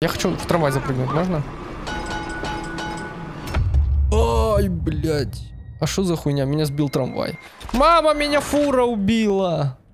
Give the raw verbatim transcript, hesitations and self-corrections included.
Я хочу в трамвай запрыгнуть, можно? Ай, блядь. А что за хуйня? Меня сбил трамвай. Мама, меня фура убила.